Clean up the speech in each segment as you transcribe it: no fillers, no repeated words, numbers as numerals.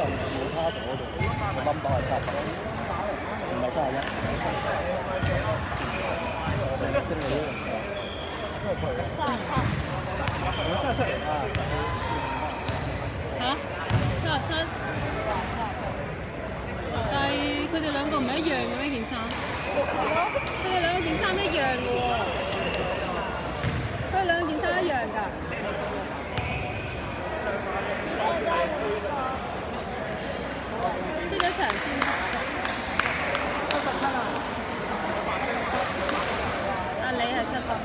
其他所嗰度個 number 係31，唔係31。我哋升到呢個，因為佢我真係出嚟啊！ 嚇？77。但係佢哋兩個唔係一樣嘅咩件衫？佢哋兩個件衫一樣嘅喎。佢哋兩個件衫一樣㗎。呢個長先。77啊！啊，你係70。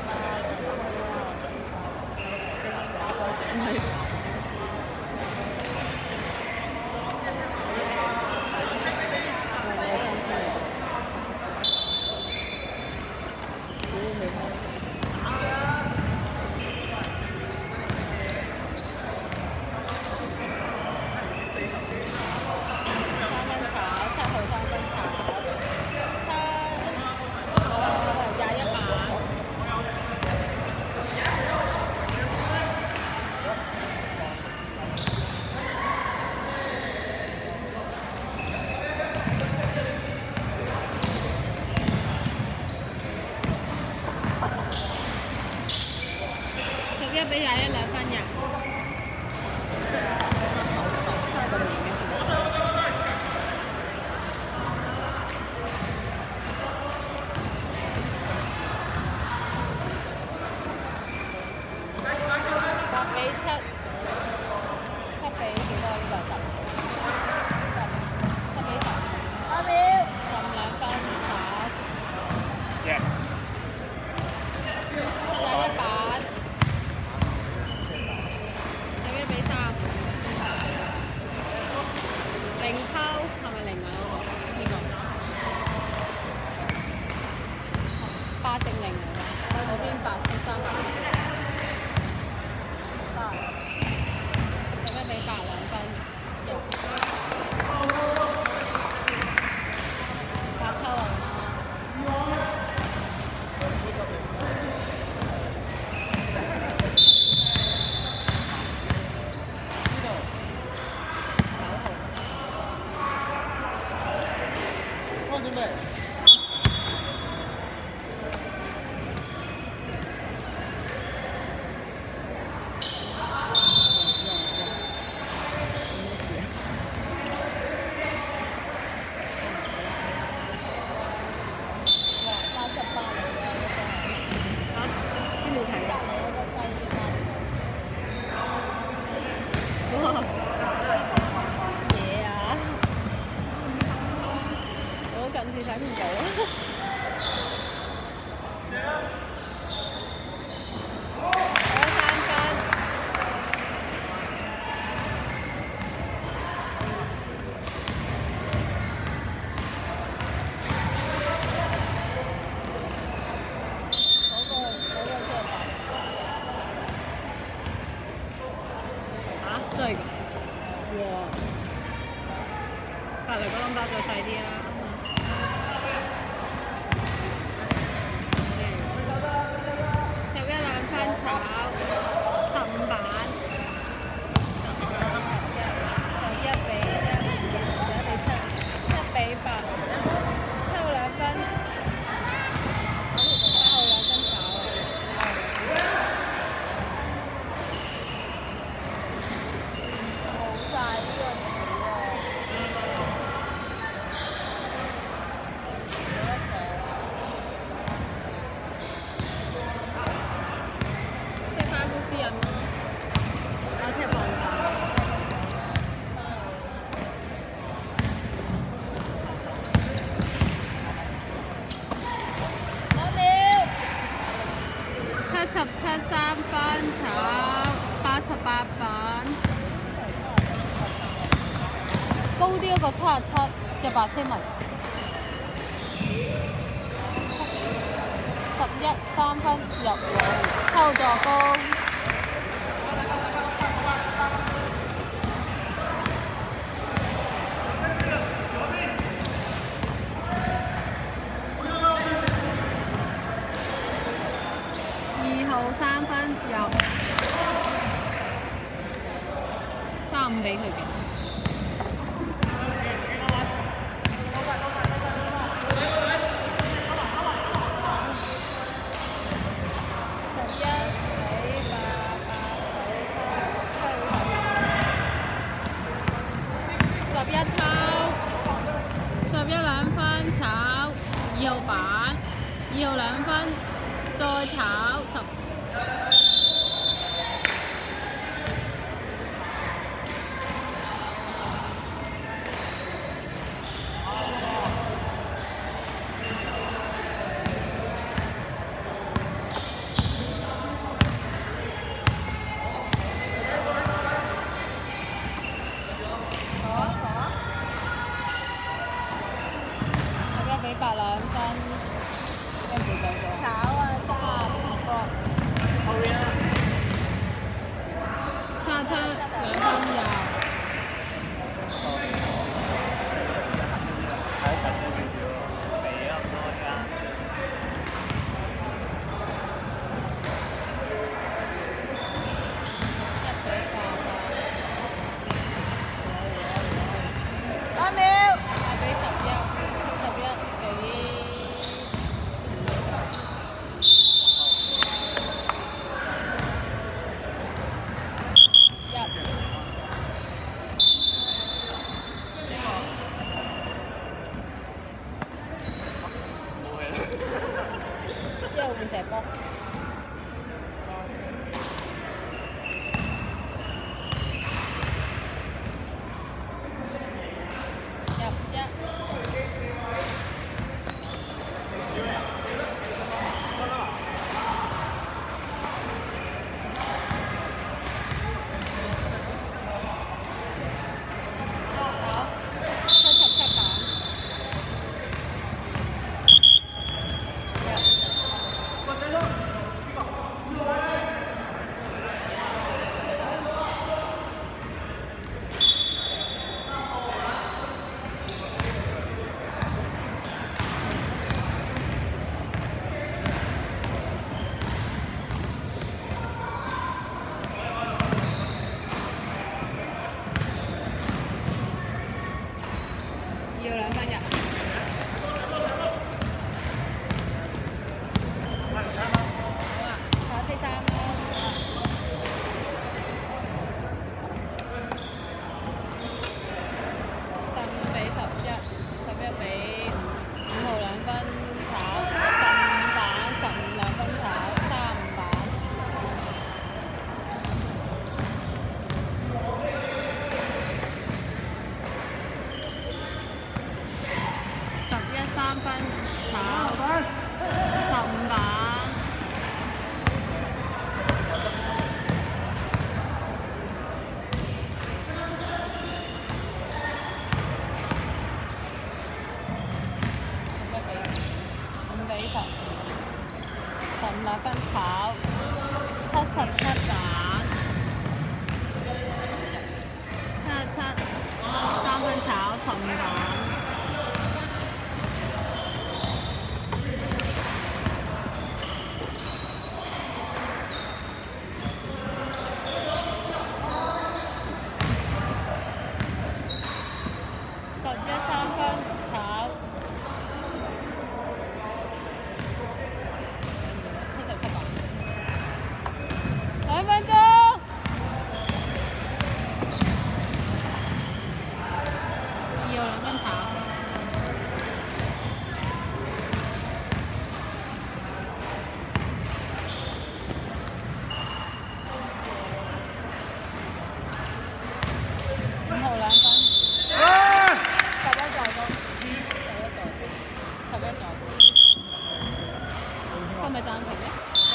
唔係。11比212分嘅。8比7，7比幾多？呢個10，7比10。8秒。12分10。Yes。21版。11比3。0溝係咪0啊？呢個8定0嚟㗎？嗰邊8比3。11比82分。8溝啊！準備。近視睇唔到。攞3分。嗰個真係白。嚇！真係㗎？哇！隔離個 number 再細啲啦。15版11比1，11比7，7比8，抽2分，8號2分炒啊！冇晒呢個紙啊！冇得寫啦。即係翻公司印咯。打車放假。5秒。77 3分炒88版。高啲嗰個77隻白色紋。11 3分入網，抽助攻。2號3分入，35俾佢嘅。 315比11比5號2分炒15板，152分炒35板。11 3分炒15板。5比10，15 2分炒77板，77 3分炒15板。11 3分炒77板，2分鐘。2號2分炒。5號2分。11在攻，11在攻，係咪暫停咧？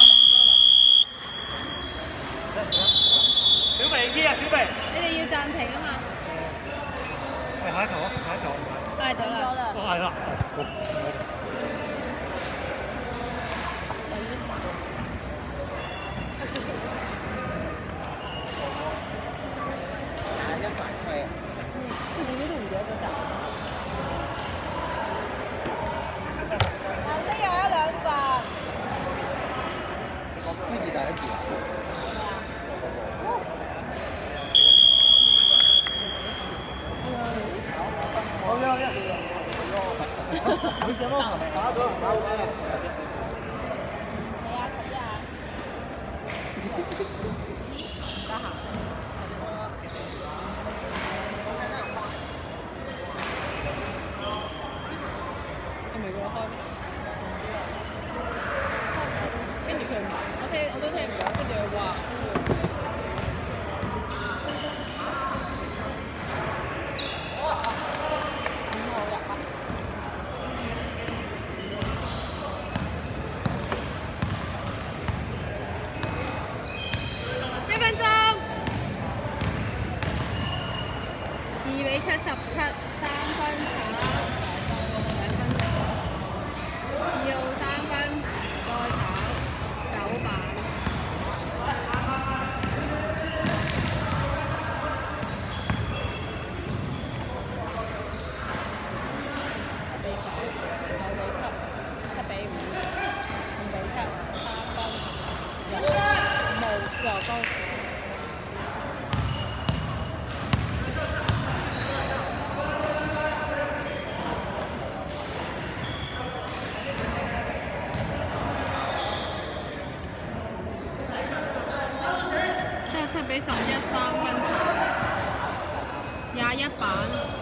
小肥啲啊，小肥！ 你哋要暫停啊嘛。 係下一球啊，下一球。 嗌咗啦。 我嗌啦。好。一反饋啊！ 佢哋呢度唔記得咗集。顏色又有2份。 於是第一次啊。好嘅，好嘅。你什麼？打咗，打好啦。 係啊，11啊。得閒。你未俾我開咩？跟住佢唔，我都聽唔到，跟住佢話，跟住。1分鐘。2比77，3分炒2分鐘。2號3分，再炒9板。7比5，5比7，3分，又高。7比11，3分炒，21板。